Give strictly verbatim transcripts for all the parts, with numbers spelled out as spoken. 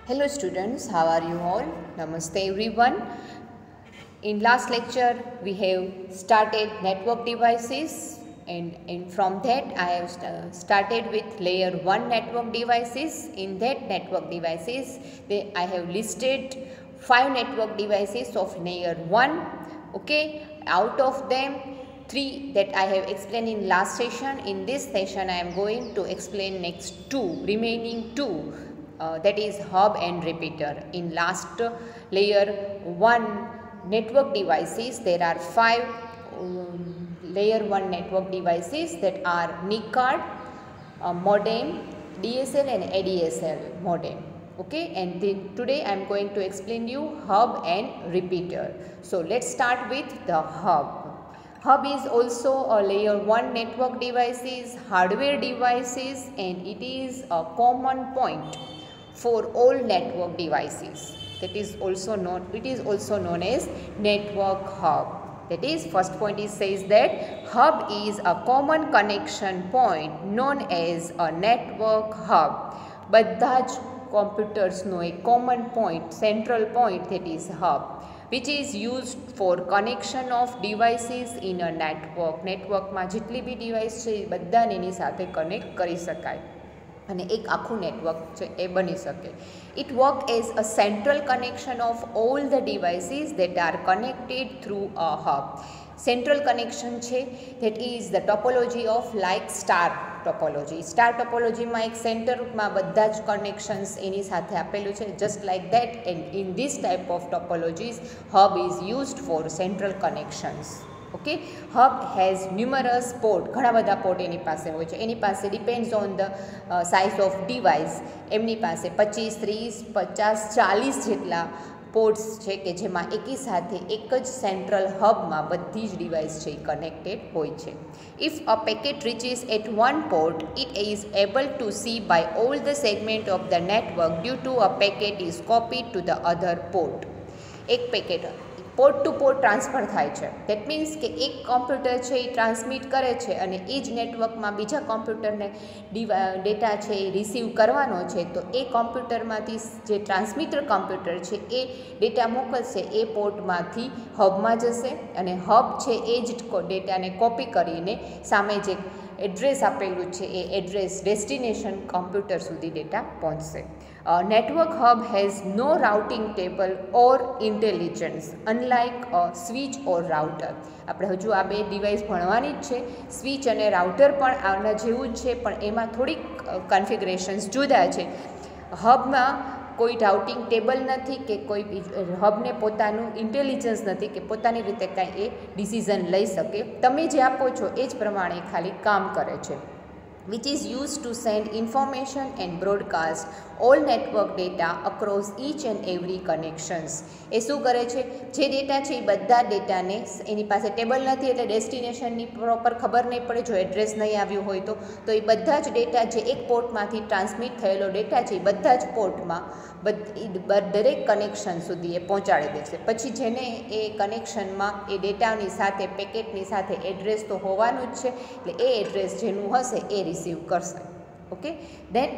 Hello students, how are you all? Namaste everyone. In last lecture we have started network devices and, and from that I have st started with layer one network devices. In that network devices they, I have listed five network devices of layer one. Okay, out of them three that I have explained in last session. In this session I am going to explain next two, remaining two. Uh, that is hub and repeater. In last layer one network devices there are five um, layer one network devices that are N I C card, uh, modem, D S L and A D S L modem. Okay, and then today I am going to explain you hub and repeater. So let's start with the hub. Hub is also a layer one network devices, hardware devices, and it is a common point for all network devices. That is also known, it is also known as network hub. That is, first point is says that hub is a common connection point known as a network hub. બધા જ કોમ્પ્યુટર્સનો એક common point, central point, that is hub, which is used for connection of devices in a network. નેટવર્કમાં જેટલી બી device છે એ બધાને એની સાથે કનેક્ટ કરી શકાય અને એક આખું નેટવર્ક છે એ બની શકે. It work as a central connection of all the devices that are connected through a hub. Central connection છે that is the topology of like star topology. Star ટોપોલોજીમાં એક સેન્ટરમાં બધા જ કનેક્શન્સ એની સાથે આપેલું છે. Just like that and in this type of topologies hub is used for central connections. Okay, hub has numerous port, ઘણા બધા પોર્ટ એની પાસે હોય છે. એની પાસે depends on the size of device. એમની પાસે પચીસ, ત્રીસ, પચાસ, ચાલીસ જેટલા પોર્ટ્સ છે કે જેમાં એકી સાથે એક જ સેન્ટ્રલ હબમાં બધી જ ડિવાઇસ છે એ કનેક્ટેડ હોય છે. If a packet reaches at one port it is able to see by all the segment of the network due to a packet is copied to the other port. એક packet port to port transfer થાય છે. That means કે એક computer છે એ transmit કરે છે અને એ જ નેટવર્કમાં બીજા કોમ્પ્યુટરને ડેટા છે એ રિસીવ કરવાનો છે. તો એ કોમ્પ્યુટરમાંથી જે ટ્રાન્સમીટર કોમ્પ્યુટર છે એ ડેટા મોકલશે, એ પોર્ટમાંથી હબમાં જશે અને હબ છે એ જ ડેટાને કોપી કરીને સામે જે એડ્રેસ આપેલું છે એ એડ્રેસ ડેસ્ટિનેશન કોમ્પ્યુટર સુધી ડેટા પહોંચશે. Network hub has no routing table or intelligence unlike a switch or router. આપણે હજુ આ બે ડિવાઇસ ભણવાની જ છે. સ્વિચ અને રાઉટર પણ આના જેવું જ છે, પણ એમાં થોડીક કન્ફિગરેશન્સ જુદા છે. હબમાં કોઈ રાઉટિંગ ટેબલ નથી કે કોઈ હબને પોતાનું ઇન્ટેલિજન્સ નથી કે પોતાની રીતે કાંઈ એ ડિસિઝન લઈ શકે. તમે જે આપો છો એ જ પ્રમાણે ખાલી કામ કરે છે. which is used to send information and broadcast all network data across each and every connections. એ શું કરે છે? જે ડેટા છે એ બધા ડેટાને, એની પાસે ટેબલ નથી એટલે ડેસ્ટિનેશનની પ્રોપર ખબર નહીં પડે, જો એડ્રેસ નહીં આવ્યું હોય તો તો એ બધા જ ડેટા જે એક પોર્ટમાંથી ટ્રાન્સમિટ થયેલો ડેટા છે એ બધા જ પોર્ટમાં દરેક કનેક્શન સુધી એ પહોંચાડી દેશે. પછી જેને એ કનેક્શનમાં એ ડેટાની સાથે, પેકેટની સાથે એડ્રેસ તો હોવાનું જ છે, એટલે એ એડ્રેસ જેનું હશે એ રિસીવ કરશે. Okay, then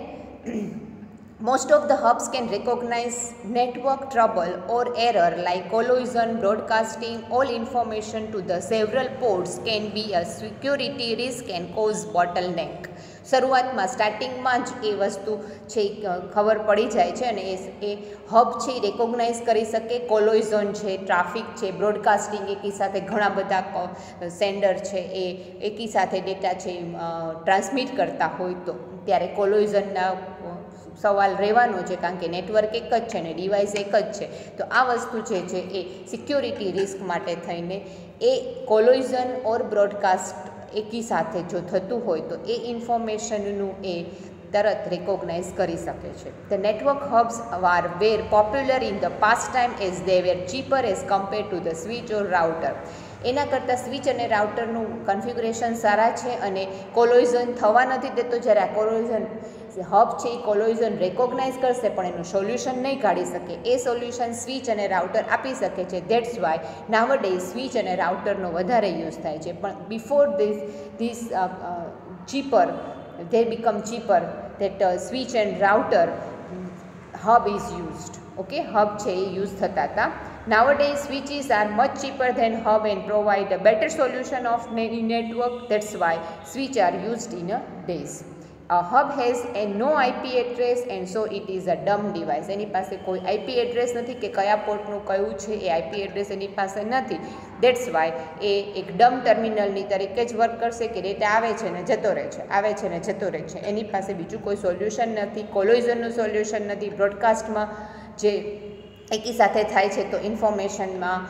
most of the hubs can recognize network trouble or error like collision, broadcasting all information to the several ports can be a security risk and cause bottleneck. શરૂઆતમાં સ્ટાર્ટિંગમાં જ એ વસ્તુ છે ખબર પડી જાય છે અને એ એ હબ છે એ રેકોગ્નાઇઝ કરી શકે. કોલોઇઝન છે, ટ્રાફિક છે, બ્રોડકાસ્ટિંગ, એકી સાથે ઘણા બધા સેન્ડર છે એ એકી સાથે ડેટા છે ટ્રાન્સમિટ કરતા હોય તો ત્યારે કોલોઇઝનના સવાલ રહેવાનો છે, કારણ કે નેટવર્ક એક જ છે ને ડિવાઇસ એક જ છે. તો આ વસ્તુ છે જે એ સિક્યોરિટી રિસ્ક માટે થઈને એ કોલોઇઝન ઓર બ્રોડકાસ્ટ એકી સાથે જો થતું હોય તો એ ઇન્ફોર્મેશનનું એ તરત રેકોગ્નાઇઝ કરી શકે છે. The network hubs are were popular in the past time as they were cheaper as compare to the switch or router. એના કરતાં સ્વિચ અને રાઉટરનું કન્ફિગ્યુરેશન સારા છે અને કોલોઇઝન થવા નથી દેતો. જ્યારે આ કોલોઇઝન હબ છે એ કોલોઇઝન રેકોગ્નાઇઝ કરશે પણ એનું સોલ્યુશન નહીં કાઢી શકે. એ સોલ્યુશન સ્વિચ અને રાઉટર આપી શકે છે. ધેટ્સ વાય નાવડે સ્વિચ અને રાઉટરનો વધારે યુઝ થાય છે. પણ before this this cheaper, they become cheaper, that uh, switch and router hub is used. Okay, hub છે એ યુઝ થતા હતા. Nowadays switches are much cheaper than hub and provide a better solution of network. That's why switch are used in a days. A hub has a no I P address and so it is a dumb device. એની પાસે કોઈ I P address નથી કે કયા પોર્ટનું કયું છે એ I P address એની પાસે નથી. દેટ્સ વાય એ એક ડમ ટર્મિનલની તરીકે જ વર્ક કરશે કે ડેટા આવે છે ને જતો રહે છે, આવે છે ને જતો રહે છે. એની પાસે બીજું કોઈ સોલ્યુશન નથી, કોલોઝનનું સોલ્યુશન નથી. બ્રોડકાસ્ટમાં જે એકી સાથે થાય છે તો ઇન્ફોર્મેશનમાં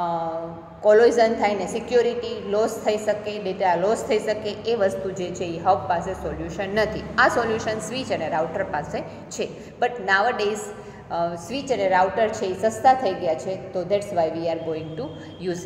કોલોઝન થાય ને સિક્યોરિટી લોસ થઈ શકે, ડેટા લોસ થઈ શકે, એ વસ્તુ જે છે એ હબ પાસે સોલ્યુશન નથી. આ સોલ્યુશન સ્વિચ અને રાઉટર પાસે છે. બટ નાવડેઝ સ્વિચ અને રાઉટર છે એ સસ્તા થઈ ગયા છે, તો that's why we are going to use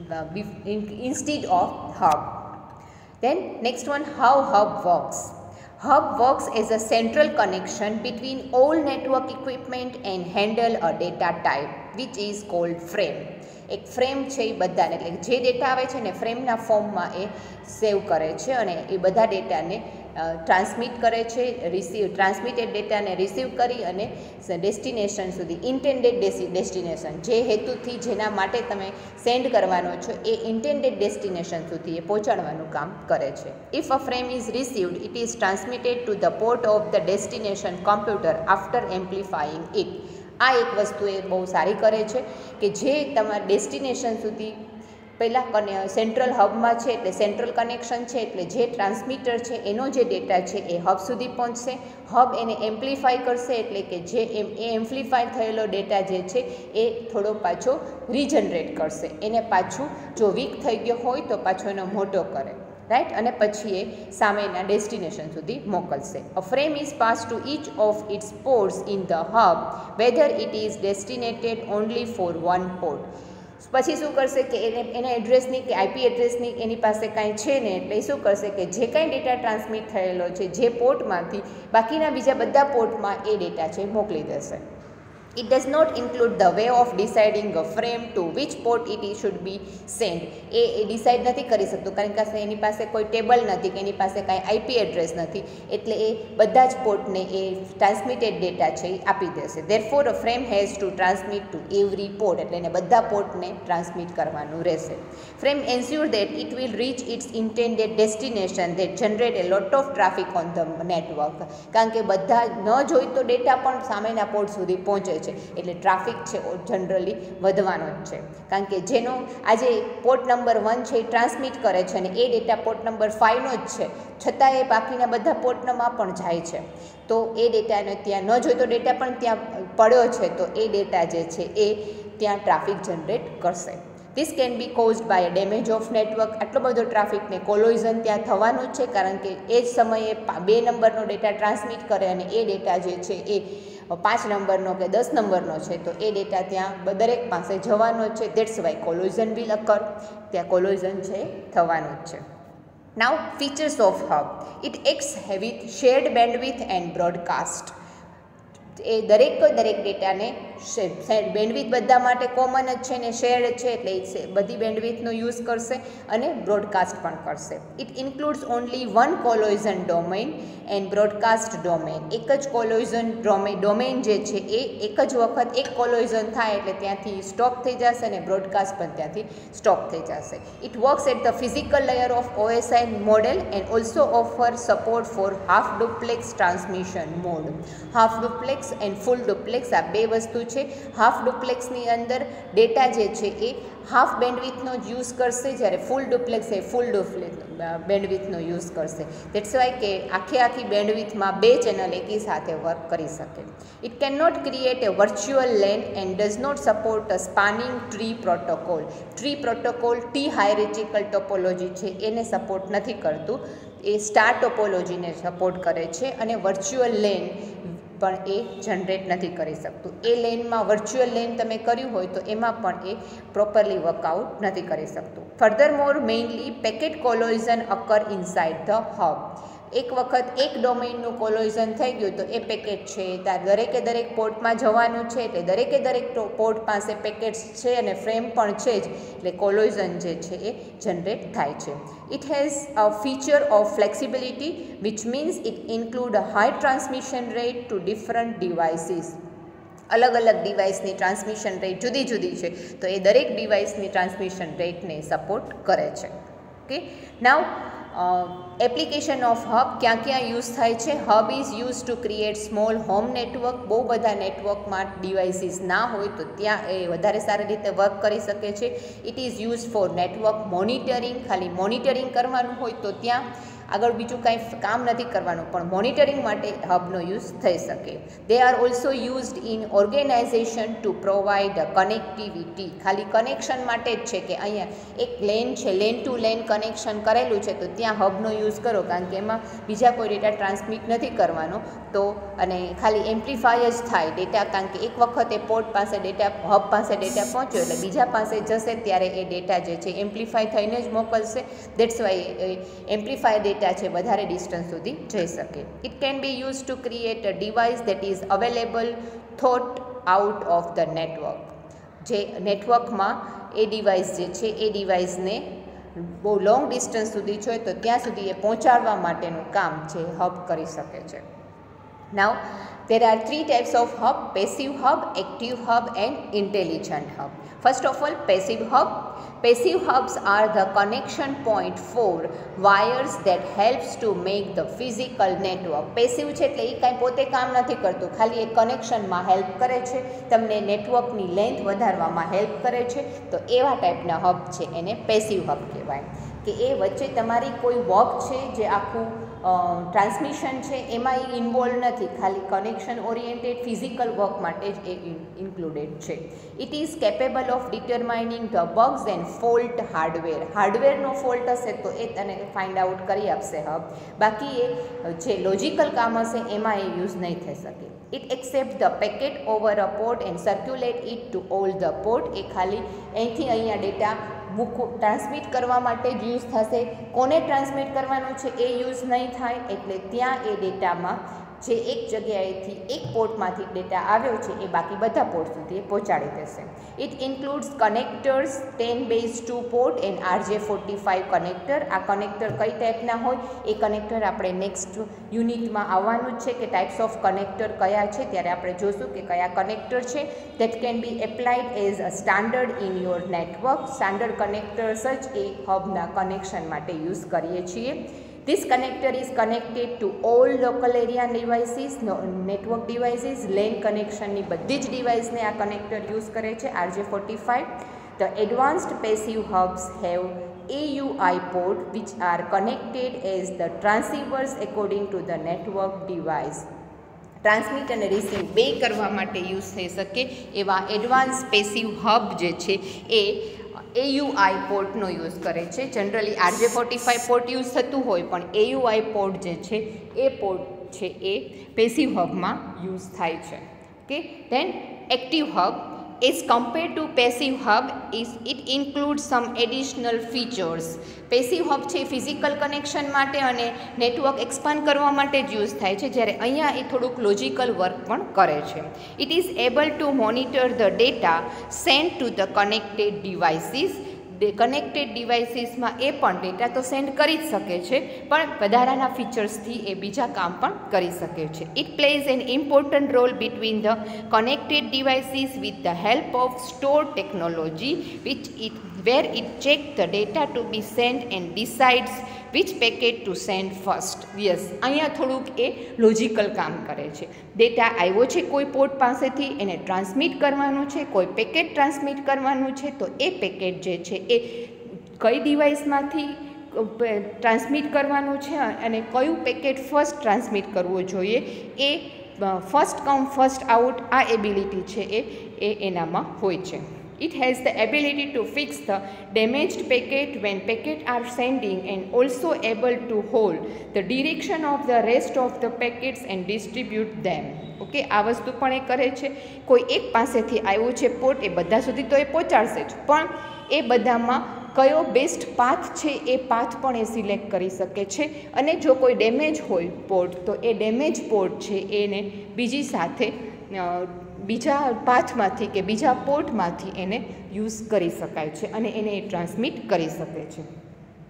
it instead of hub. Then next one, how hub works. Hub works as a central connection between all network equipment and handle a data type which is called frame. એક frame છે એ બધાને, એટલે જે data આવે છે ને ફ્રેમના ફોર્મમાં એ સેવ કરે છે અને એ બધા ડેટાને ટ્રાન્સમિટ કરે છે, રિસીવ ટ્રાન્સમિટેડ ડેટાને રિસીવ કરી અને ડેસ્ટિનેશન સુધી, ઇન્ટેન્ડેડ ડેસ્ટિનેશન, જે હેતુથી જેના માટે તમે સેન્ડ કરવાનો છો એ ઇન્ટેન્ડેડ ડેસ્ટિનેશન સુધી એ પહોંચાડવાનું કામ કરે છે. If a frame is received it is transmitted to the port of the destination computer after amplifying it. આ એક વસ્તુ એ બહુ સારી કરે છે કે જે તમારા ડેસ્ટિનેશન સુધી પહેલાં કને સેન્ટ્રલ હબમાં છે, એટલે સેન્ટ્રલ કનેક્શન છે, એટલે જે ટ્રાન્સમીટર છે એનો જે ડેટા છે એ હબ સુધી પહોંચશે. હબ એને એમ્પ્લિફાય કરશે, એટલે કે જે એમ એ એમ્પ્લિફાય થયેલો ડેટા જે છે એ થોડો પાછો રીજનરેટ કરશે, એને પાછું જો વીક થઈ ગયો હોય તો પાછો એનો મોટો કરે, રાઈટ, અને પછી એ સામેના ડેસ્ટિનેશન સુધી મોકલશે. A frame is pass to each of its ports in the hub whether it is destinated only for one port. પછી શું કરશે કે એને એના એડ્રેસની કે આઈપી એડ્રેસની એની પાસે કાંઈ છે ને, એટલે એ શું કરશે કે જે કાંઈ ડેટા ટ્રાન્સમિટ થયેલો છે જે પોર્ટમાંથી બાકીના બીજા બધા પોર્ટમાં એ ડેટા છે મોકલી દેશે. It does not include the way of deciding a frame to which port it should be sent. એ એ ડિસાઇડ નથી કરી શકતું, કારણ કે એની પાસે કોઈ ટેબલ નથી કે એની પાસે કાંઈ આઈપી એડ્રેસ નથી, એટલે એ બધા જ પોર્ટને એ ટ્રાન્સમિટેડ ડેટા છે એ આપી દેશે. Therefore a frame has to transmit to every port, એટલે એને બધા પોર્ટને ટ્રાન્સમિટ કરવાનું રહેશે. Frame ensure that it will reach its intended destination that generate a lot of traffic on the network. કારણ કે બધા ન જોઈતો ડેટા પણ સામેના પોર્ટ સુધી પહોંચે છે, એટલે ટ્રાફિક છે જનરલી વધવાનો જ છે. કારણ કે જેનો આજે પોર્ટ નંબર વન છે એ ટ્રાન્સમિટ કરે છે અને એ ડેટા પોર્ટ નંબર ફાઇવનો જ છે, છતાં એ બાકીના બધા પોર્ટમાં પણ જાય છે, તો એ ડેટાને ત્યાં ન જોઈતો ડેટા પણ ત્યાં પડ્યો છે, તો એ ડેટા જે છે એ ત્યાં ટ્રાફિક જનરેટ કરશે. This can be caused by a damage of network. આટલો બધો ટ્રાફિકને કોલોઝન ત્યાં થવાનું જ છે, કારણ કે એ જ સમયે બે નંબરનો ડેટા ટ્રાન્સમિટ કરે અને એ ડેટા જે છે એ પાંચ નંબરનો કે દસ નંબરનો છે, તો એ ડેટા ત્યાં દરેક પાસે જવાનો જ છે. That's why collision will occur, ત્યાં કોલોઝન છે થવાનું જ છે. Now features of hub. It acts with shared bandwidth and broadcast. એ દરેક દરેક ડેટાને બેન્ડવિથ બધા માટે કોમન જ છે ને શેર્ડ છે, એટલે એ બધી બેન્ડવિથનો યુઝ કરશે અને બ્રોડકાસ્ટ પણ કરશે. It includes only one collision domain and broadcast domain. એક જ કોલોઝન ડોમેન ડોમેન જે છે એ એક જ વખત એક કોલોઝન થાય એટલે ત્યાંથી સ્ટોપ થઈ જશે અને બ્રોડકાસ્ટ પણ ત્યાંથી સ્ટોપ થઈ જશે. It works at the physical layer of OSI model and also offer support for half duplex transmission mode. Half duplex and full duplex આ બે વસ્તુ છે. હાફ ડુપ્લેક્સની અંદર ડેટા જે છે એ હાફ બેન્ડવિથનો જ યુઝ કરશે, જ્યારે ફૂલ ડુપ્લેક્સ એ ફૂલ ડુપ્લેક્સ બેન્ડવિથનો યુઝ કરશે. દેટ્સ વાય કે આખે આખી બેન્ડવિથમાં બે ચેનલ એકી સાથે વર્ક કરી શકે. It can not create a virtual LAN and does not support a spanning tree protocol. Tree protocol T hierarchical topology છે એને સપોર્ટ નથી કરતું, એ સ્ટાર ટોપોલોજીને સપોર્ટ કરે છે અને વર્ચ્યુઅલ લેન પણ એ જનરેટ નથી કરી શકતું. એ લેનમાં વર્ચ્યુઅલ લેન તમે કર્યું હોય તો એમાં પણ એ પ્રોપરલી વર્કઆઉટ નથી કરી શકતું. Furthermore mainly packet collision occur inside the hub. એક વખત એક ડોમેઇનનું કોલોઝન થઈ ગયું તો એ પેકેટ છે ત્યાં દરેકે દરેક પોર્ટમાં જવાનું છે, એટલે દરેકે દરેક પોર્ટ પાસે પેકેટ્સ છે અને ફ્રેમ પણ છે જ, એટલે કોલોઝન જે છે એ જનરેટ થાય છે. It has a feature of flexibility which means it include a high transmission rate to different devices. અલગ અલગ ડિવાઇસની ટ્રાન્સમિશન રેટ જુદી જુદી છે, તો એ દરેક ડિવાઇસની ટ્રાન્સમિશન રેટને સપોર્ટ કરે છે. Okay, now application of hub ક્યાં ક્યાં યુઝ થાય છે? Hub is use to create small home network. બહુ બધા નેટવર્કમાં ડિવાઇસીસ ના હોય તો ત્યાં એ વધારે સારી રીતે વર્ક કરી શકે છે. It is use for network monitoring. ખાલી મોનિટરિંગ કરવાનું હોય તો ત્યાં આગળ બીજું કાંઈ કામ નથી કરવાનું, પણ મોનિટરિંગ માટે હબનો યુઝ થઈ શકે. They are also used in organization to provide connectivity. ખાલી કનેક્શન માટે જ છે કે અહીંયા એક લેન છે, લેન ટુ લેન કનેક્શન કરેલું છે, તો ત્યાં હબનો યુઝ કરો, કારણ કે એમાં બીજા કોઈ ડેટા ટ્રાન્સમિટ નથી કરવાનો. તો અને ખાલી એમ્પ્લિફાય જ થાય ડેટા, કારણ કે એક વખત એ પોર્ટ પાસે ડેટા, હબ પાસે ડેટા પહોંચ્યો એટલે બીજા પાસે જશે ત્યારે એ ડેટા જે છે એમ્પ્લિફાય થઈને જ મોકલશે. દેટ્સ વાય એમ્પ્લિફાય ડેટા છે વધારે ડિસ્ટન્સ સુધી જઈ શકે. It can be use to create a device that is available થોટ આઉટ ઓફ ધ નેટવર્ક. જે નેટવર્કમાં એ ડિવાઇસ જે છે એ ડિવાઇસને બહુ લોંગ ડિસ્ટન્સ સુધી છે તો ત્યાં સુધી એ પહોંચાડવા માટેનું કામ છે હબ કરી શકે છે. નાવ there are three types of hub: passive hub, active hub and intelligent hub. First of all, passive hub. Passive hubs are the connection point for wires that helps to make the physical network. Passive છે એટલે એ કાંઈ પોતે કામ નથી કરતું, ખાલી એ કનેક્શનમાં help કરે છે, તમને નેટવર્કની લેન્થ વધારવામાં હેલ્પ કરે છે. તો એવા ટાઈપના હબ છે એને પેસિવ હબ કહેવાય, કે એ વચ્ચે તમારી કોઈ વર્ક છે જે આખું ટ્રાન્સમિશન છે એમાં એ ઇન્વોલ્વ નથી, ખાલી કનેક્શન ઓરિએન્ટેડ ફિઝિકલ વર્ક માટે જ એ ઇન્ક્લુડેડ છે. It is capable of determining the bugs and fault hardware. હાર્ડવેરનો ફોલ્ટ હશે તો એ તને ફાઇન્ડ આઉટ કરી આપશે હબ, બાકી એ જે લોજિકલ કામ હશે એમાં એ યુઝ નહીં થઈ શકે. It accept the packet over a port and circulate it to all the port. એ ખાલી અહીંથી અહીંયા ડેટા મૂકો ટ્રાન્સમિટ કરવા માટે જ યુઝ થશે, કોને ટ્રાન્સમિટ કરવાનું છે એ યુઝ નહીં થાય. એટલે ત્યાં એ ડેટામાં જે એક જગ્યાએથી એક પોર્ટમાંથી ડેટા આવ્યો છે એ બાકી બધા પોર્ટ સુધી એ પહોંચાડી દેશે. It includes connectors ten base two port and R J forty five connector. આ કનેક્ટર કઈ ટાઈપના હોય એ કનેક્ટર આપણે નેક્સ્ટ યુનિટમાં આવવાનું જ છે કે ટાઈપ્સ ઓફ કનેક્ટર કયા છે, ત્યારે આપણે જોશું કે કયા કનેક્ટર છે. That can be applied as a standard in your network. Standard connectors જ એ હબના કનેક્શન માટે યુઝ કરીએ છીએ. This connector is connected to all local area devices, no, network devices. LAN કનેક્શનની બધી જ ડિવાઇસને આ કનેક્ટર યુઝ કરે છે R J forty five. The advanced passive hubs have A U I port which are connected as the transceivers according to the network device. Transmit અને receive બે કરવા માટે યુઝ થઈ શકે એવા એડવાન્સ પેસિવ હબ જે છે એ એ યુ આઈ પોર્ટનો યુઝ કરે છે. Generally R J forty five port use થતું હોય, પણ એ યુ આઈ પોર્ટ જે છે એ પોર્ટ છે એ પેસિવ હબમાં યુઝ થાય છે. Okay, then active hub. As compared to passive hub, is it includes some additional features. Passive hub છે ફિઝિકલ કનેક્શન માટે અને નેટવર્ક એક્સપાન્ડ કરવા માટે જ યુઝ થાય છે, જ્યારે અહીંયા એ થોડુંક લોજિકલ વર્ક પણ કરે છે. It is able to monitor the data send to the connected devices. Connected ડિવાઇસીસમાં એ પણ ડેટા તો સેન્ડ કરી જ શકે છે, પણ વધારાના ફીચર્સથી એ બીજા કામ પણ કરી શકે છે. It plays an important role between the connected devices with the help of store technology which it where it check the data to be send and decides which packet to send first. Yes, અહીંયા થોડુંક એ logical કામ કરે છે. Data આવ્યો છે કોઈ port પાસેથી, એને ટ્રાન્સમિટ કરવાનું છે, કોઈ પેકેટ ટ્રાન્સમિટ કરવાનું છે, તો એ પેકેટ જે છે એ કઈ ડિવાઇસમાંથી ટ્રાન્સમિટ કરવાનું છે અને કયું પેકેટ ફર્સ્ટ ટ્રાન્સમિટ કરવું જોઈએ એ ફર્સ્ટ કમ ફર્સ્ટ આઉટ આ એબિલિટી છે એ એ એનામાં હોય છે. It has the ability to fix the damaged packet when packets are sending and also able to hold the direction of the rest of the packets and distribute them. Okay, આ વસ્તુ પણ એ કરે છે. કોઈ એક પાસેથી આવ્યું છે પોર્ટ, એ બધા સુધી તો એ પહોંચાડશે જ, પણ એ બધામાં કયો બેસ્ટ પાથ છે એ પાથ પણ એ સિલેક્ટ કરી શકે છે. અને જો કોઈ ડેમેજ હોય પોર્ટ, તો એ ડેમેજ પોર્ટ છે એને બીજી સાથે બીજા પાથમાંથી કે બીજા પોર્ટમાંથી એને યુઝ કરી શકાય છે અને એને એ ટ્રાન્સમિટ કરી શકે છે.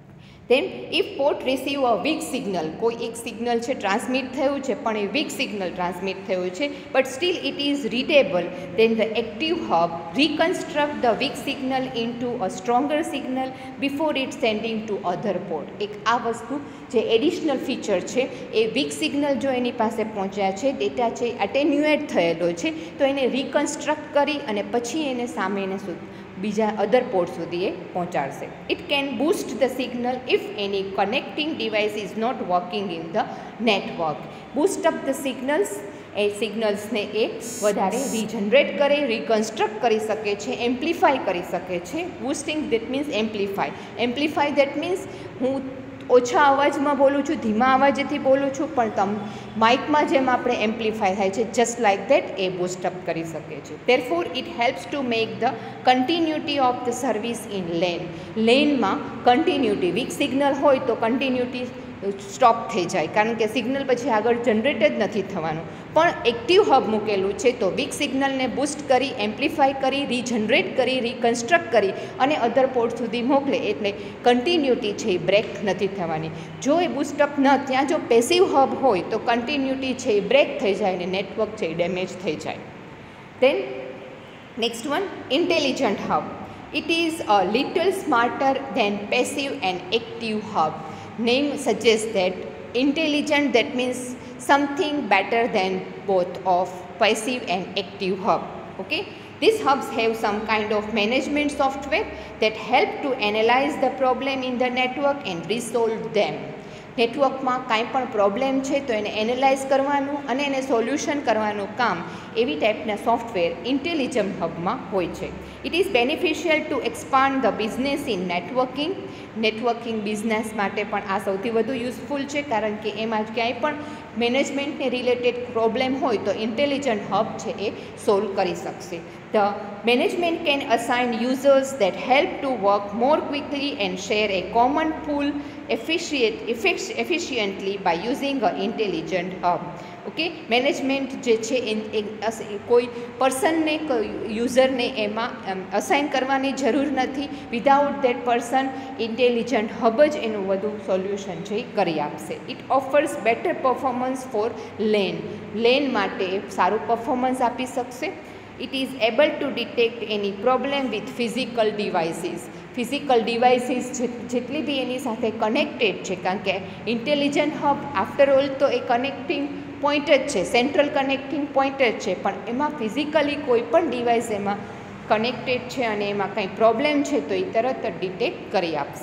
Then if port receive a weak signal, કોઈ એક સિગ્નલ છે ટ્રાન્સમિટ થયું છે પણ એ વીક સિગ્નલ ટ્રાન્સમિટ થયું છે but still it is readable, then the active hub reconstruct the weak signal into a stronger signal before it sending to other port. એક આ વસ્તુ જે એડિશનલ ફીચર છે એ વીક સિગ્નલ જો એની પાસે પહોંચ્યા છે, ડેટા છે અટેન્યુએટ થયેલો છે તો એને રિકન્સ્ટ્રક્ટ કરી અને પછી એને સામેને સુધી બીજા અધર પોર્ટ સુધી એ પહોંચાડશે. It can boost the signal if any connecting device is not working in the network. Boost up the signals, એ સિગ્નલ્સને એ વધારે રીજનરેટ કરે, રિકન્સ્ટ્રક્ટ કરી શકે છે, એમ્પ્લિફાય કરી શકે છે. Boosting that means amplify. Amplify that means હું ઓછા અવાજમાં બોલું છું, ધીમા અવાજેથી બોલું છું, પણ તમ માઇકમાં જેમ આપણે એમ્પ્લિફાય થાય છે જસ્ટ લાઇક દેટ એ બૂસ્ટઅપ કરી શકે છે. Therefore it helps to make the continuity of the service in LAN. લેનમાં કન્ટિન્યુટી, વીક સિગ્નલ હોય તો કન્ટિન્યુટી સ્ટોપ થઈ જાય કારણ કે સિગ્નલ પછી આગળ જનરેટ જ નથી થવાનું. પણ એક્ટિવ હબ મૂકેલું છે તો વીક સિગ્નલને બૂસ્ટ કરી, એમ્પ્લિફાય કરી, રીજનરેટ કરી, રિકન્સ્ટ્રક્ટ કરી અને અધર પોર્ટ સુધી મોકલે એટલે કન્ટિન્યુટી છે એ બ્રેક નથી થવાની. જો એ બૂસ્ટઅપ ન, ત્યાં જો પેસિવ હબ હોય તો કન્ટિન્યુટી છે એ બ્રેક થઈ જાય અને નેટવર્ક છે એ ડેમેજ થઈ જાય. Then next one, intelligent hub. It is a little smarter than passive and active hub. Name suggests that intelligent, that means something better than both of passive and active hub. Okay, these hubs have some kind of management software that help to analyze the problem in the network and resolve them. નેટવર્કમાં કાંઈ પણ problem છે તો એને analyse કરવાનું અને એને solution કરવાનું કામ એવી ટાઈપના સોફ્ટવેર ઇન્ટેલિજન્ટ હબમાં હોય છે. It is beneficial to expand the business in networking. Networking business માટે પણ આ સૌથી વધુ યુઝફુલ છે કારણ કે એમાં ક્યાંય પણ મેનેજમેન્ટને રિલેટેડ પ્રોબ્લેમ હોય તો ઇન્ટેલિજન્ટ હબ છે એ સોલ્વ કરી શકશે. The management can assign users that help to work more quickly and share a common pool efficient efficiently by using a intelligent hub. Okay, management જે છે એ કોઈ પર્સનને, યુઝરને એમાં અસાઇન કરવાની જરૂર નથી. Without that person intelligent hub જ એનું વધુ સોલ્યુશન છે એ કરી આપશે. It offers better performance for LAN. LAN માટે સારું પરફોર્મન્સ આપી શકશે. It is able to detect any problem with physical devices. Physical devices જેટલી બી એની સાથે કનેક્ટેડ છે, કારણ કે ઇન્ટેલિજન્ટ હબ આફ્ટર ઓલ તો એ કનેક્ટિંગ પોઈન્ટ જ છે, સેન્ટ્રલ કનેક્ટિંગ પોઈન્ટ જ છે, પણ એમાં ફિઝિકલી કોઈ પણ ડિવાઇસ એમાં કનેક્ટેડ છે અને એમાં કંઈ પ્રોબ્લેમ છે તો એ તરત જ ડિટેક્ટ કરી આપશે.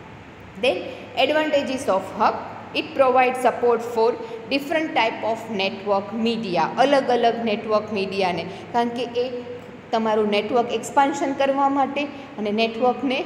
Then advantages of hub. It provide support for different type of network media. અલગ અલગ નેટવર્ક મીડિયાને, કારણ કે એ તમારું નેટવર્ક એક્સપાન્શન કરવા માટે અને નેટવર્કને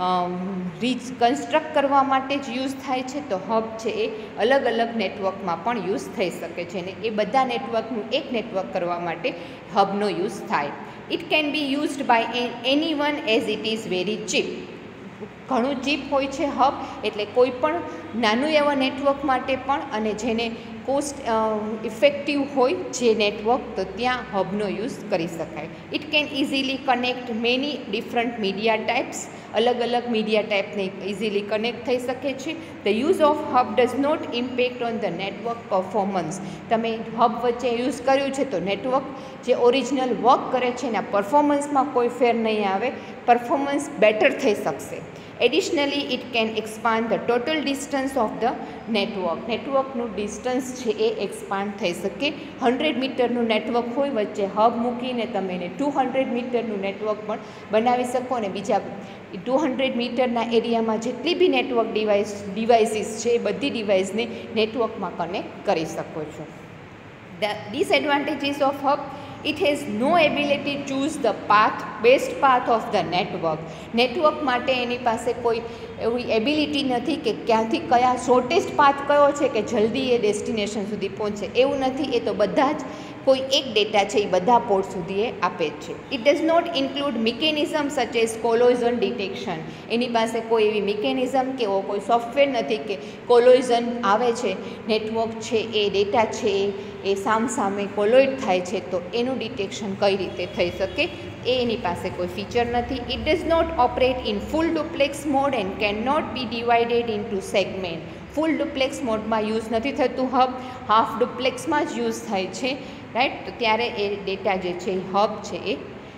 રીચ કન્સ્ટ્રક્ટ કરવા માટે જ યુઝ થાય છે. તો હબ છે એ અલગ અલગ નેટવર્કમાં પણ યુઝ થઈ શકે છે અને એ બધા નેટવર્કનું એક નેટવર્ક કરવા માટે હબનો યુઝ થાય. It can be used by any one as it is very cheap. ઘણું ચીપ હોય છે હબ, એટલે કોઈ પણ નાનું એવા નેટવર્ક માટે પણ અને જેને કોસ્ટ ઇફેક્ટિવ હોય જે નેટવર્ક તો ત્યાં હબનો યુઝ કરી શકાય. It can easily connect many different media types. અલગ અલગ મીડિયા ટાઈપને ઇઝીલી કનેક્ટ થઈ શકે છે. The use of hub does not impact on the network performance. તમે હબ વચ્ચે યુઝ કર્યું છે તો નેટવર્ક જે ઓરિજિનલ વર્ક કરે છે એના પરફોર્મન્સમાં કોઈ ફેર નહીં આવે, પરફોર્મન્સ બેટર થઈ શકશે. Additionally it can expand the total distance of the network. નેટવર્કનું ડિસ્ટન્સ છે એ એક્સપાન્ડ થઈ શકે. હંડ્રેડ મીટરનું નેટવર્ક હોય, વચ્ચે હબ મૂકીને તમે એને ટુ હંડ્રેડ મીટરનું નેટવર્ક પણ બનાવી શકો અને બીજા ટુ હંડ્રેડ મીટરના એરિયામાં જેટલી બી નેટવર્ક ડિવાઇસ ડિવાઇસીસ છે એ બધી ડિવાઇસને નેટવર્કમાં કનેક્ટ કરી શકો છો. The disadvantages of hub. It has no ability to choose the path, best path of the network. Network માટે એની પાસે કોઈ એવી એબિલિટી નથી કે ક્યાંથી કયા શોર્ટેસ્ટ પાથ કયો છે કે જલ્દી એ ડેસ્ટિનેશન સુધી પહોંચે, એવું નથી. એ તો બધા જ કોઈ એક ડેટા છે એ બધા પોર્ટ સુધી એ આપે જ છે. It does not include mechanism such as collision detection. એની પાસે કોઈ એવી મિકેનિઝમ કે એવો કોઈ સોફ્ટવેર નથી કે કોલોઝન આવે છે, નેટવર્ક છે એ ડેટા છે એ સામ સામે કોલોઇડ થાય છે તો એનું ડિટેક્શન કઈ રીતે થઈ શકે એ એની પાસે કોઈ ફીચર નથી. It does not operate in full duplex mode and can not be divided into segment. Full duplex મોડમાં યુઝ નથી થતું હબ, હાફ ડુપ્લેક્સમાં જ યુઝ થાય છે, રાઈટ. તો ત્યારે એ ડેટા જે છે હબ છે એ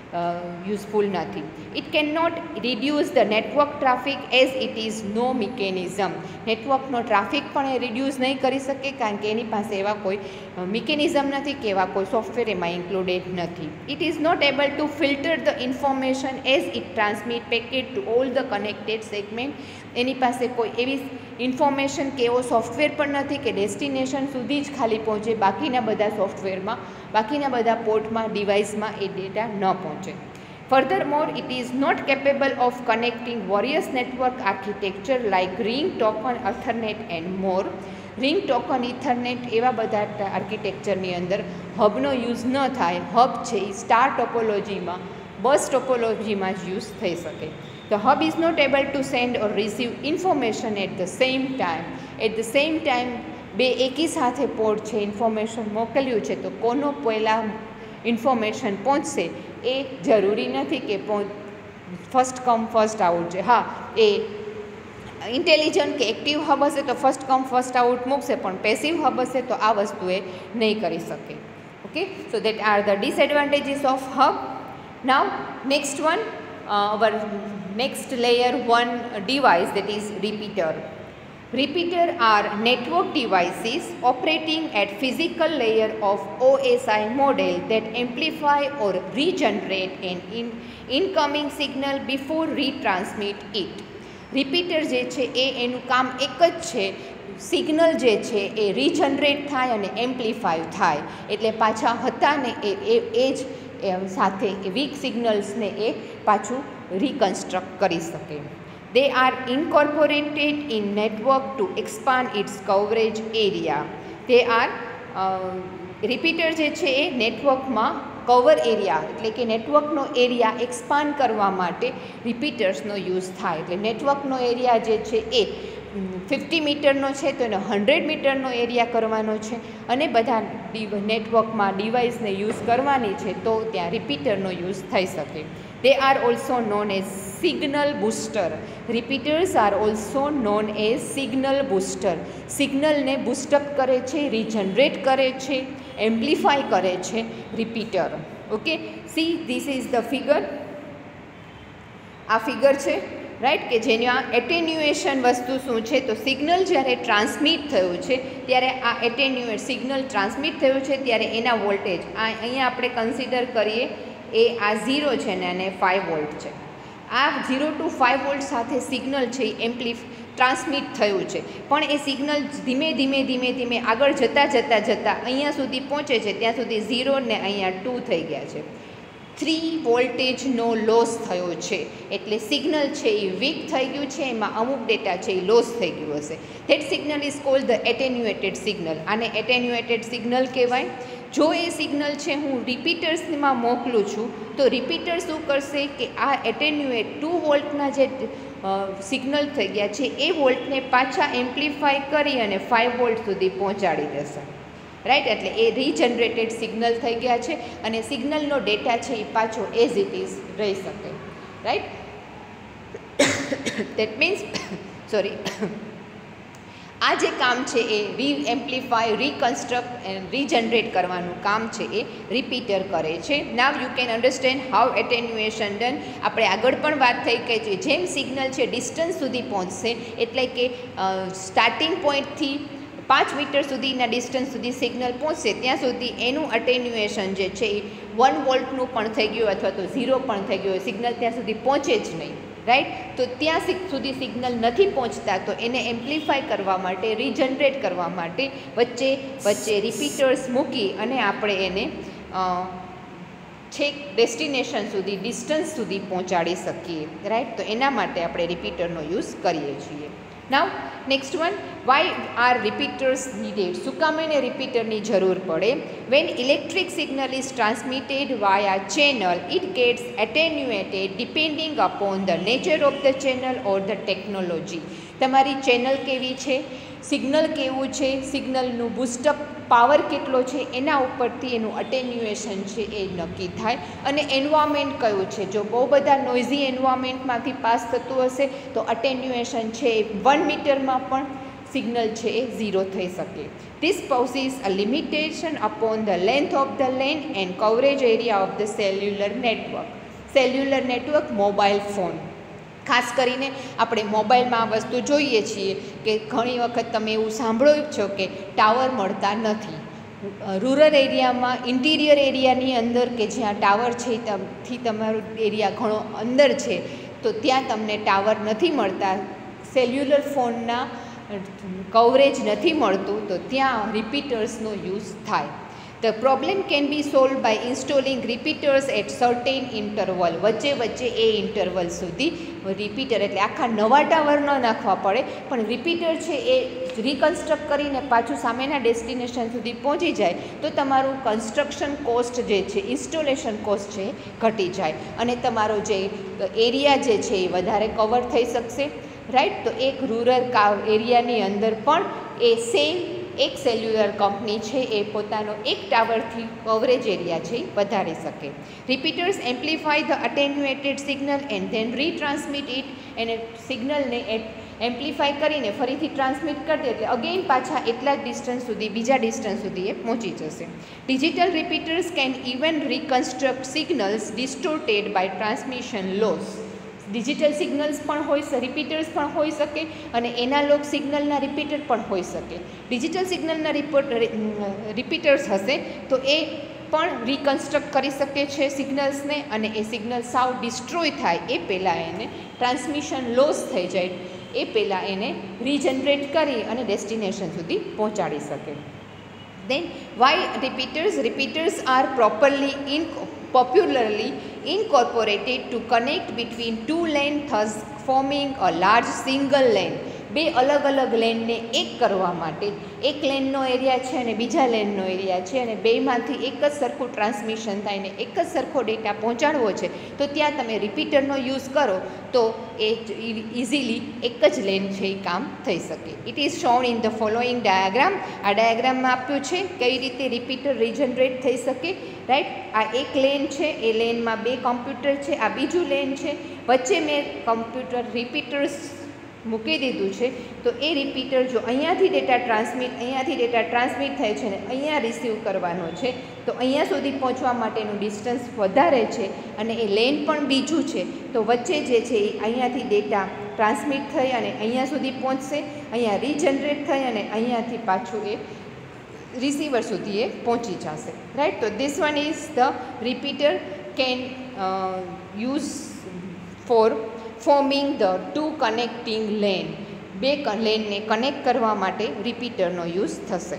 યુઝફુલ નથી. It can not reduce the network traffic as it is no mechanism. નેટવર્કનો ટ્રાફિક પણ એ રિડ્યુસ નહીં કરી શકે કારણ કે એની પાસે એવા કોઈ મિકેનિઝમ નથી કે એવા કોઈ સોફ્ટવેર એમાં ઇન્ક્લુડેડ નથી. It is not able to filter the information as it transmit packet to all the connected segment. એની પાસે કોઈ એવી ઇન્ફોર્મેશન કે એવો સોફ્ટવેર પણ નથી કે ડેસ્ટિનેશન સુધી જ ખાલી પહોંચે, બાકીના બધા સોફ્ટવેરમાં, બાકીના બધા પોર્ટમાં, ડિવાઇસમાં એ ડેટા ન પહોંચે. Furthermore, it is not capable of connecting various network architecture like ring, token, ethernet and more. ring, token, ethernet એવા બધા આર્કિટેક્ચરની અંદર હબનો યુઝ ન થાય. હબ છે એ સ્ટાર ટોપોલોજીમાં, બસ ટોપોલોજીમાં જ યુઝ થઈ શકે. The hub is not able to send or receive information at the same time. At the same time બે એકી સાથે પોર્ટ છે ઇન્ફોર્મેશન મોકલ્યું છે તો કોનો પહેલાં ઇન્ફોર્મેશન પહોંચશે એ જરૂરી નથી કે પહોંચ ફર્સ્ટ કમ ફર્સ્ટ આઉટ છે. હા, એ ઇન્ટેલિજન્ટ કે એક્ટિવ હબ હશે તો ફર્સ્ટ કમ ફર્સ્ટ આઉટ મૂકશે, પણ પેસિવ હબ હશે તો આ વસ્તુ એ નહીં કરી શકે. Okay, so that are the disadvantages of hub. Now next one, our next layer one device, that is repeater. Repeater are network devices operating at physical layer of O S I model that amplify or regenerate an in incoming signal before retransmit it. Repeater જે છે એ એનું કામ એક જ છે, signal જે છે એ regenerate થાય અને એમ્પ્લિફાય થાય, એટલે પાછા હતા ને એ એ જ સાથે વીક સિગ્નલ્સને એ પાછું રિકન્સ્ટ્રક્ટ કરી શકે. They are incorporated in network to expand its coverage area. They are repeater જે છે એ નેટવર્કમાં કવર એરિયા એટલે કે નેટવર્કનો એરિયા એક્સપાન્ડ કરવા માટે રિપીટર્સનો યુઝ થાય. એટલે નેટવર્કનો એરિયા જે છે એ ફિફ્ટી મીટરનો છે તો એનો હંડ્રેડ મીટરનો એરિયા કરવાનો છે અને બધા નેટવર્કમાં ડિવાઇસને યુઝ કરવાની છે તો ત્યાં રિપીટરનો યુઝ થઈ શકે. They are also known as signal booster. Repeaters are also known as signal booster. સિગ્નલને બૂસ્ટઅપ કરે છે, રીજનરેટ કરે છે, એમ્પ્લિફાય કરે છે repeater. Okay, see this is the figure. આ ફિગર છે, રાઈટ, કે જેના એટેન્યુએશન વસ્તુ શું છે તો સિગ્નલ જ્યારે ટ્રાન્સમિટ થયું છે ત્યારે આ એટેન્યુએટ સિગ્નલ ટ્રાન્સમિટ થયું છે ત્યારે એના વોલ્ટેજ આ અહીંયા આપણે કન્સિડર કરીએ એ આ ઝીરો છે ને અને ફાઇવ વોલ્ટ છે. આ ઝીરો ટુ ફાઇવ વોલ્ટ સાથે સિગ્નલ છે એ એમ્પ્લિફ ટ્રાન્સમિટ થયું છે, પણ એ સિગ્નલ ધીમે ધીમે ધીમે ધીમે આગળ જતાં જતાં જતાં અહીંયા સુધી પહોંચે છે ત્યાં સુધી ઝીરો ને અહીંયા ટુ થઈ ગયા છે. થ્રી વોલ્ટેજનો લોસ થયો છે એટલે સિગ્નલ છે એ વીક થઈ ગયું છે, એમાં અમુક ડેટા છે એ લોસ થઈ ગયું હશે. That signal is called the attenuated signal. આને એટેન્યુએટેડ સિગ્નલ કહેવાય. જો એ સિગ્નલ છે હું રિપીટર્સમાં મોકલું છું તો રિપીટર શું કરશે કે આ એટેન્યુએટ ટુ વોલ્ટના જે સિગ્નલ થઈ ગયા છે એ વોલ્ટને પાછા એમ્પ્લિફાય કરી અને ફાઇવ વોલ્ટ સુધી પહોંચાડી દેશે. રાઈટ, એટલે એ રીજનરેટેડ સિગ્નલ થઈ ગયા છે અને સિગ્નલનો ડેટા છે એ પાછો એઝ ઇટ ઇઝ રહી શકે. રાઈટ, દેટ મીન્સ સોરી આ જે કામ છે એ રી એમ્પ્લિફાય, રીકન્સ્ટ્રક્ટ એન્ડ રીજનરેટ કરવાનું કામ છે એ રિપીટર કરે છે. Now you can understand how attenuation done. આપણે આગળ પણ વાત થઈ કે જેમ સિગ્નલ છે ડિસ્ટન્સ સુધી પહોંચશે એટલે કે સ્ટાર્ટિંગ પોઈન્ટથી પાંચ મીટર સુધીના ડિસ્ટન્સ સુધી સિગ્નલ પહોંચશે ત્યાં સુધી એનું અટેન્યુએશન જે છે એ વન વોલ્ટનું પણ થઈ ગયું અથવા તો ઝીરો પણ થઈ ગયું, સિગ્નલ ત્યાં સુધી પહોંચે જ નહીં. રાઈટ, તો ત્યાં સુધી સિગ્નલ નથી પહોંચતા તો એને એમ્પ્લિફાય કરવા માટે, રીજનરેટ કરવા માટે વચ્ચે વચ્ચે રિપીટર્સ મૂકી અને આપણે એને છેક ડેસ્ટિનેશન સુધી, ડિસ્ટન્સ સુધી પહોંચાડી શકીએ. રાઈટ, તો એના માટે આપણે રિપીટરનો યુઝ કરીએ છીએ. Now next one, why are repeaters needed? શું કામ એને રિપીટરની જરૂર પડે? When electric signal is transmitted via channel it gets attenuated depending upon the nature of the channel or the technology. તમારી ચેનલ કેવી છે, સિગ્નલ કેવું છે, સિગ્નલનું બૂસ્ટઅપ પાવર કેટલો છે, એના ઉપરથી એનું અટેન્યુએશન છે એ નક્કી થાય. અને એન્વાયરમેન્ટ કયું છે, જો બહુ બધા નોઇઝી એન્વાયરમેન્ટમાંથી પાસ થતું હશે તો અટેન્યુએશન છે એ વન મીટરમાં પણ સિગ્નલ છે એ ઝીરો થઈ શકે. This poses a limitation upon the length of the LAN and coverage area of the cellular network. Cellular network mobile phone, ખાસ કરીને આપણે મોબાઈલમાં આ વસ્તુ જોઈએ છીએ કે ઘણી વખત તમે એવું સાંભળ્યું છો કે ટાવર મળતા નથી. રૂરલ એરિયામાં, ઇન્ટિરિયર એરિયાની અંદર કે જ્યાં ટાવર છે ત્યાંથી તમારો એરિયા ઘણો અંદર છે તો ત્યાં તમને ટાવર નથી મળતા, સેલ્યુલર ફોનના કવરેજ નથી મળતું, તો ત્યાં રિપીટર્સનો યુઝ થાય. The problem can be solved by installing repeaters at certain interval. વચ્ચે વચ્ચે એ ઇન્ટરવલ સુધી રિપીટર, એટલે આખા નવા ટાવર ન નાખવા પડે પણ રિપીટર છે એ રિકન્સ્ટ્રક્ટ કરીને પાછું સામેના ડેસ્ટિનેશન સુધી પહોંચી જાય તો તમારું કન્સ્ટ્રક્શન કોસ્ટ જે છે, ઇન્સ્ટોલેશન કોસ્ટ છે એ ઘટી જાય અને તમારો જે એરિયા જે છે એ વધારે કવર થઈ શકશે. રાઈટ, તો એક રૂરલ એરિયાની અંદર પણ એ સેમ એક સેલ્યુલર કંપની છે એ પોતાનો એક ટાવરથી કવરેજ એરિયા છે એ વધારી શકે. Repeaters amplify the attenuated signal and then retransmit it. એને સિગ્નલને એમ્પ્લિફાય કરીને ફરીથી ટ્રાન્સમિટ કરી દે એટલે અગેન પાછા એટલા જ ડિસ્ટન્સ સુધી, બીજા ડિસ્ટન્સ સુધી એ પહોંચી જશે. Digital repeaters can even reconstruct signals distorted by transmission loss. Digital signals પણ હોઈ શકે, રિપીટર્સ પણ હોઈ શકે અને એનાલોગ સિગ્નલના રિપીટર પણ હોઈ શકે. ડિજિટલ સિગ્નલના રિપોર્ટ રિપીટર્સ હશે તો એ પણ રિકન્સ્ટ્રક્ટ કરી શકે છે સિગ્નલ્સને અને એ સિગ્નલ સાવ ડિસ્ટ્રોય થાય એ પહેલાં એને ટ્રાન્સમિશન લોસ થઈ જાય એ પહેલાં એને રીજનરેટ કરી અને ડેસ્ટિનેશન સુધી પહોંચાડી શકે. Then why repeaters? Repeaters are properly in popularly incorporated to connect between two lanes, thus forming a large single lane. બે અલગ અલગ લેનને એક કરવા માટે, એક લેનનો એરિયા છે અને બીજા લેનનો એરિયા છે અને બેમાંથી એક જ સરખું ટ્રાન્સમિશન થાય ને એક જ સરખો ડેટા પહોંચાડવો છે તો ત્યાં તમે રિપીટરનો યુઝ કરો તો એ ઇઝીલી એક જ લેન છે એ કામ થઈ શકે. It is shown in the following diagram. આ ડાયાગ્રામમાં આપ્યું છે કઈ રીતે રિપીટર રિજનરેટ થઈ શકે. રાઈટ, આ એક લેન છે, એ લેનમાં બે કમ્પ્યુટર છે, આ બીજું લેન છે, વચ્ચે મેં કમ્પ્યુટર રિપીટર્સ મૂકી દીધું છે તો એ રિપીટર જો અહીંયાથી ડેટા ટ્રાન્સમિટ અહીંયાથી ડેટા ટ્રાન્સમિટ થાય છે ને અહીંયા રિસીવ કરવાનો છે તો અહીંયા સુધી પહોંચવા માટેનું ડિસ્ટન્સ વધારે છે અને એ લેન પણ બીજું છે તો વચ્ચે જે છે એ અહીંયાથી ડેટા ટ્રાન્સમિટ થઈ અને અહીંયા સુધી પહોંચશે, અહીંયા રીજનરેટ થઈ અને અહીંયાથી પાછું એ રિસીવર સુધી એ પહોંચી જશે. રાઈટ, તો this one is the repeater can use for forming the two connecting LAN. બે લેનને કનેક્ટ કરવા માટે રિપીટરનો યુઝ થશે.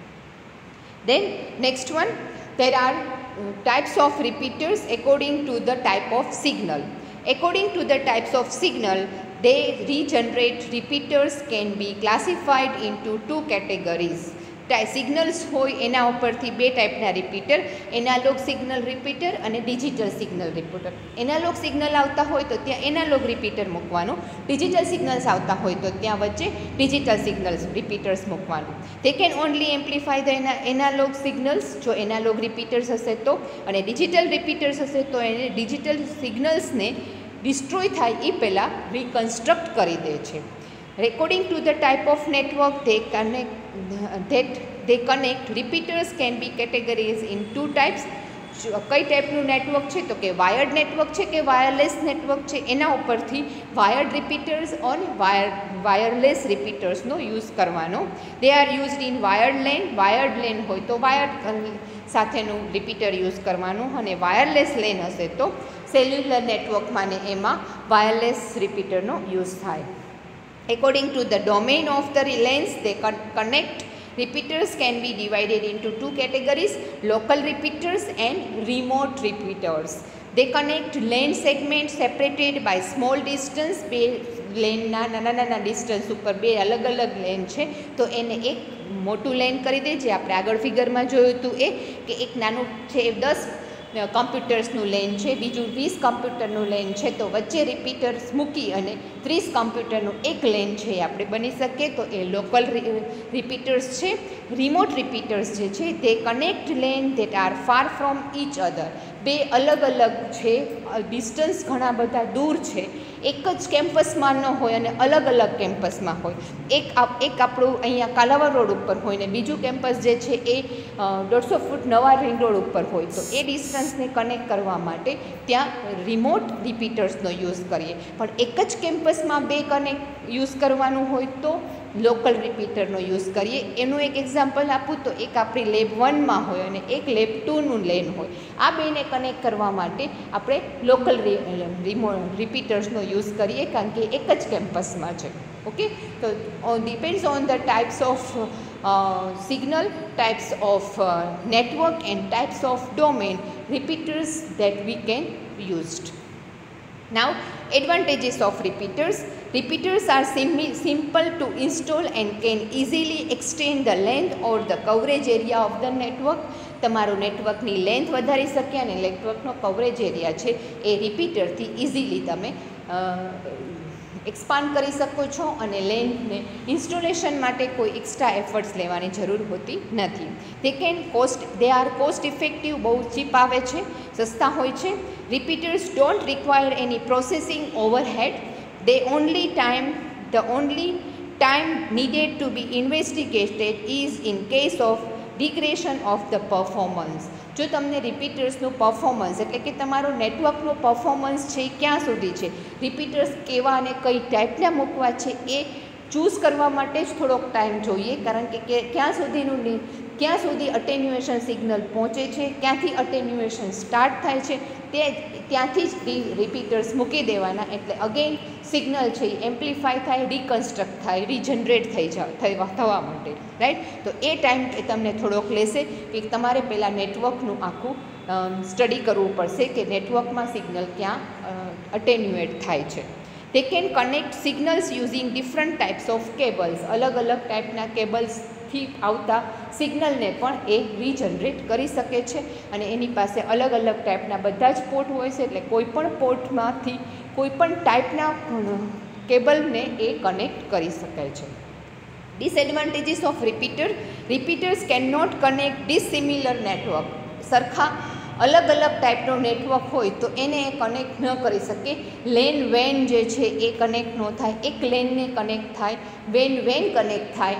Then next one, there are types of repeaters according to the type of signal. According to the types of signal, they regenerate repeaters can be classified into two categories. Signals હોય એના ઉપરથી બે ટાઈપના repeater, analogue signal repeater અને digital signal repeater. Analogue signal આવતા હોય તો ત્યાં એનાલોગ રિપીટર મૂકવાનું, ડિજિટલ સિગ્નલ્સ આવતા હોય તો ત્યાં વચ્ચે ડિજિટલ સિગ્નલ્સ રિપીટર્સ મૂકવાનું. તે કેન ઓનલી એમ્પ્લિફાય ધ એના એનાલોગ સિગ્નલ્સ, જો એનાલોગ રિપીટર્સ હશે તો, અને ડિજિટલ રિપીટર્સ હશે તો એને ડિજિટલ સિગ્નલ્સને ડિસ્ટ્રોય થાય એ પહેલાં રિકન્સ્ટ્રક્ટ કરી દે છે. According to the type of network they connect, that they connect, repeaters can be categorized in two types. કઈ ટાઈપનું નેટવર્ક છે તો કે વાયર્ડ નેટવર્ક છે કે વાયરલેસ નેટવર્ક છે એના ઉપરથી વાયર્ડ રિપીટર્સ અને વાયર વાયરલેસ રિપીટર્સનો યુઝ કરવાનો. They are used in wired LAN. Wired LAN હોય તો વાયર્ડ સાથેનું રિપીટર યુઝ કરવાનું અને વાયરલેસ લેન હશે તો સેલ્યુલર નેટવર્કમાં ને એમાં વાયરલેસ રિપીટરનો યુઝ થાય. According to the domain of the lanes they connect, repeaters can be divided into two categories: local repeaters and remote repeaters. They connect lane segments separated by small distance. લેનના નાના નાના distance ઉપર બે અલગ અલગ lane છે તો એને એક મોટું લેન કરી દે, જે આપણે આગળ ફિગરમાં જોયું હતું એ કે એક નાનું છે એ દસ કમ્પ્યુટર્સનું લેન છે, બીજું વીસ કમ્પ્યુટરનું લેન છે, તો વચ્ચે રિપીટર્સ મૂકી અને ત્રીસ કમ્પ્યુટરનું એક લેન છે એ આપણે બની શકે. તો એ લોકલ રિપીટર્સ છે. રિમોટ રિપીટર્સ જે છે તે connect LAN that are far from each other. બે અલગ અલગ છે, ડિસ્ટન્સ ઘણા બધા દૂર છે, એક જ કેમ્પસમાં ન હોય અને અલગ અલગ કેમ્પસમાં હોય. એક એક આપણું અહીંયા કાલાવડ રોડ ઉપર હોય ને બીજું કેમ્પસ જે છે એ દોઢસો ફૂટ નવા રિંગ રોડ ઉપર હોય, તો એ ડિસ્ટન્સને કનેક્ટ કરવા માટે ત્યાં રિમોટ રિપીટર્સનો યુઝ કરીએ. પણ એક જ કેમ્પસમાં બે કનેક્ટ યુઝ કરવાનું હોય તો લોકલ રિપીટરનો યુઝ કરીએ. એનું એક એક્ઝામ્પલ આપું તો એક આપણી લેબ વનમાં હોય અને એક લેબ ટુનું લેન હોય. આ બેને કનેક્ટ કરવા માટે આપણે લોકલ રિમો રિપીટર્સનો યુઝ કરીએ કારણ કે એક જ કેમ્પસમાં છે. ઓકે, તો depends on the types of signal, types of network and types of domain repeaters that we can used. Now, advantages of repeaters. Repeaters are sim- simple to install and can easily extend the length or the coverage area of the network. તમારો નેટવર્કની length વધારી શકે અને નેટવર્કનો coverage area છે એ રિપીટરથી easily તમે expand કરી શકો છો અને લેન્થને ઇન્સ્ટોલેશન માટે કોઈ એક્સ્ટ્રા એફર્ટ્સ લેવાની જરૂર હોતી નથી. તે can cost they are cost effective, બહુ ચીપ આવે છે, સસ્તા હોય છે. Repeaters don't require any processing overhead. They only time the only time needed to be investigated is in case of degradation of the performance. જો તમને રિપીટર્સનું performance એટલે કે તમારો નેટવર્કનો પરફોર્મન્સ છે એ ક્યાં સુધી છે, રિપીટર્સ કેવા અને કઈ ટાઈપના મૂકવા છે એ ચૂઝ કરવા માટે જ થોડોક ટાઈમ જોઈએ, કારણ કે ક્યાં સુધીનું ક્યાં સુધી અટેન્યુએશન સિગ્નલ પહોંચે છે, ક્યાંથી અટેન્યુએશન સ્ટાર્ટ થાય છે, તે ત્યાંથી જ રિપીટર્સ મૂકી દેવાના. એટલે અગેન સિગ્નલ છે એ એમ્પ્લિફાય થાય, રિકન્સ્ટ્રક્ટ થાય, રિજનરેટ થઈ જાય થવા માટે, રાઈટ. તો એ ટાઈમ તમને થોડોક લેશે કે તમારે પહેલાં નેટવર્કનું આખું સ્ટડી કરવું પડશે કે નેટવર્કમાં સિગ્નલ ક્યાં અટેન્યુએટ થાય છે. They can connect signals using different types of cables. અલગ અલગ ટાઈપના કેબલ્સથી આવતા સિગ્નલને પણ એ રીજનરેટ કરી શકે છે અને એની પાસે અલગ અલગ ટાઈપના બધા જ પોર્ટ હોય છે, એટલે કોઈ પણ પોર્ટમાંથી કોઈ પણ ટાઈપના કેબલને એ કનેક્ટ કરી શકાય છે. Disadvantages of repeater. Repeaters can not connect dissimilar network. સરખા અલગ અલગ ટાઈપનો નેટવર્ક હોય તો એને એ કનેક્ટ ન કરી શકે. લેન વેન જે છે એ કનેક્ટ ન થાય, એક લેનને કનેક્ટ થાય, વેન વેન કનેક્ટ થાય,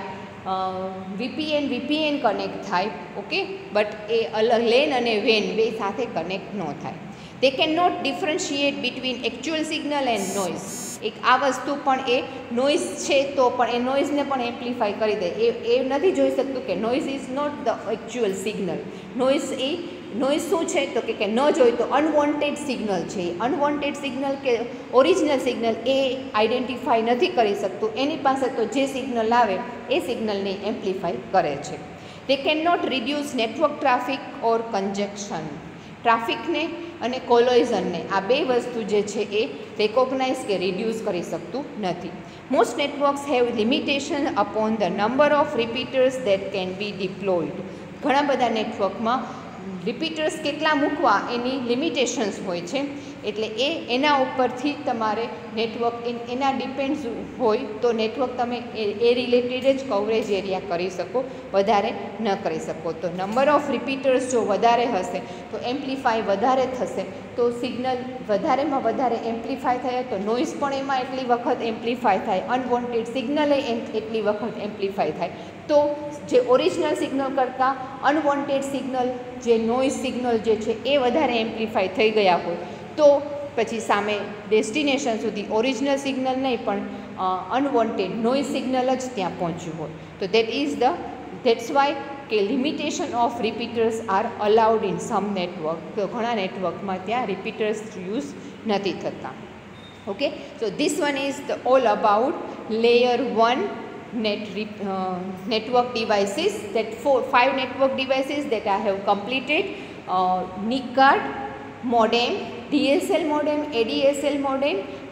વીપીએન વીપીએન કનેક્ટ થાય. ઓકે, બટ એ અલગ લેન અને વેન બે સાથે કનેક્ટ ન થાય. દે can not differentiate between actual signal and noise. એક આ વસ્તુ પણ એ નોઇઝ છે તો પણ એ નોઇઝને પણ એમ્પ્લિફાય કરી દે. એ એ નથી જોઈ શકતું કે noise is not the actual signal. Noise એ નોઇઝ શું છે તો કે ન જોઈ તો અનવોન્ટેડ સિગ્નલ છે. અનવોન્ટેડ સિગ્નલ કે ઓરિજિનલ સિગ્નલ એ આઈડેન્ટિફાઈ નથી કરી શકતું. એની પાસે તો જે સિગ્નલ આવે એ સિગ્નલને એમ્પ્લિફાય કરે છે. They can not reduce network traffic or congestion. ટ્રાફિકને અને કોલોઇઝનને આ બે વસ્તુ જે છે એ રેકોગ્નાઇઝ કે રિડ્યુસ કરી શકતું નથી. Most networks have limitation upon the number of repeaters that can be deployed. ઘણા બધા નેટવર્કમાં રિપીટર્સ કેટલા મૂકવા એની લિમિટેશન્સ હોય છે, એટલે એ એના ઉપરથી તમારે નેટવર્ક એના ડિપેન્ડ્સ હોય તો નેટવર્ક તમે એ રિલેટેડ જ કવરેજ એરિયા કરી શકો, વધારે ન કરી શકો. તો નંબર ઓફ રિપીટર્સ જો વધારે હશે તો એમ્પ્લિફાય વધારે થશે, તો સિગ્નલ વધારેમાં વધારે એમ્પ્લિફાય થાય તો નોઇઝ પણ એમાં એટલી વખત એમ્પ્લિફાય થાય, અનવોન્ટેડ સિગ્નલે એટલી વખત એમ્પ્લિફાય થાય. તો જે ઓરિજિનલ સિગ્નલ કરતાં અનવોન્ટેડ સિગ્નલ જે નોઇઝ સિગ્નલ જે છે એ વધારે એમ્પ્લિફાય થઈ ગયા હોય તો પછી સામે ડેસ્ટિનેશન સુધી ઓરિજિનલ સિગ્નલ નહીં પણ અનવોન્ટેડ નોઇઝ સિગ્નલ જ ત્યાં પહોંચ્યું હોય. તો that is the that's why કે limitation of repeaters are allowed in some network. તો ઘણા નેટવર્કમાં ત્યાં રિપીટર્સ યુઝ નથી થતા. Okay, so this one is the all about layer one net uh, network devices, that four five network devices that I have completed. uh, NIC card, modem, D S L modem, A D S L modem,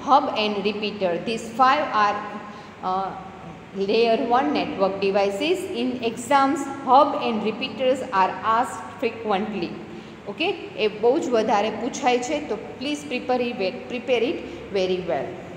hub and repeater. These five are uh, layer one network devices. In exams, hub and repeaters are asked frequently. Okay, એ બહુ જ વધારે પૂછાય છે, તો please prepare prepare it very well.